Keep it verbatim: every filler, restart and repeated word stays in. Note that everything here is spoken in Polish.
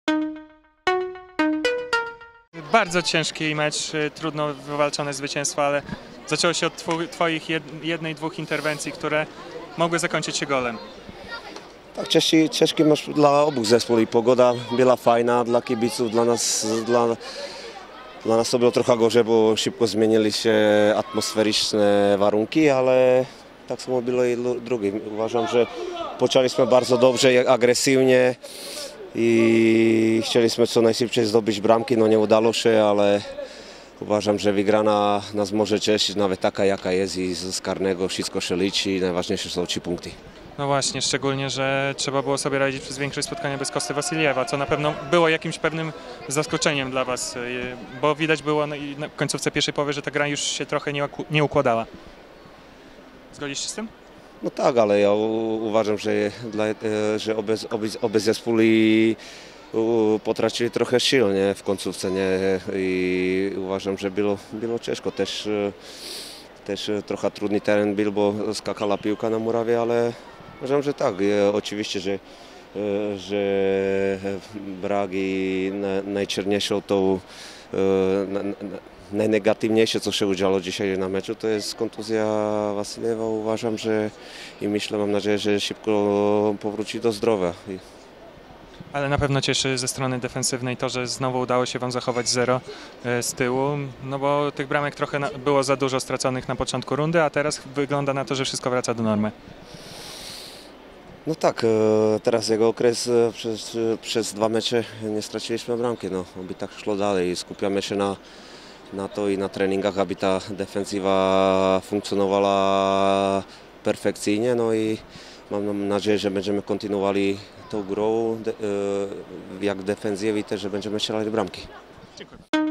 Bardzo ciężki mecz, trudno wywalczone zwycięstwo, ale zaczęło się od Twoich jednej, dwóch interwencji, które mogły zakończyć się golem. Tak, ciężki, ciężki mecz dla obu zespołów. Pogoda była fajna dla kibiców, dla nas, dla, dla nas to było trochę gorzej, bo szybko zmienili się atmosferyczne warunki, ale tak samo było i drugi. Uważam, że poczęliśmy bardzo dobrze, agresywnie i chcieliśmy co najszybciej zdobyć bramki. No nie udało się, ale uważam, że wygrana nas może cieszyć, nawet taka jaka jest i z karnego wszystko się liczy. Najważniejsze są trzy punkty. No właśnie, szczególnie, że trzeba było sobie radzić przez większość spotkania bez Kosty Wasiliewa, co na pewno było jakimś pewnym zaskoczeniem dla Was, bo widać było na końcówce pierwszej połowy, że ta gra już się trochę nie układała. Zgodzisz się z tym? No tak, ale ja uważam, że, dla, że obie, obie, obie zespoły potracili trochę sił nie, w końcówce nie, i uważam, że było, było ciężko. Też, też trochę trudny teren był, bo skakała piłka na murawie, ale uważam, że tak. Oczywiście, że, że brak i najczerniejszą tą najnegatywniejsze, co się działo dzisiaj na meczu, to jest kontuzja Wasiliewa. Uważam, że i myślę, mam nadzieję, że szybko powróci do zdrowia. Ale na pewno cieszy ze strony defensywnej to, że znowu udało się Wam zachować zero z tyłu, no bo tych bramek trochę było za dużo straconych na początku rundy, a teraz wygląda na to, że wszystko wraca do normy. No tak, teraz jego okres przez, przez dwa mecze nie straciliśmy bramki, no, aby tak szło dalej. Skupiamy się na, na to i na treningach, aby ta defensywa funkcjonowała perfekcyjnie, no i mam nadzieję, że będziemy kontynuowali tą grą, jak defensywy, też, że będziemy strzelali bramki. Dziękuję.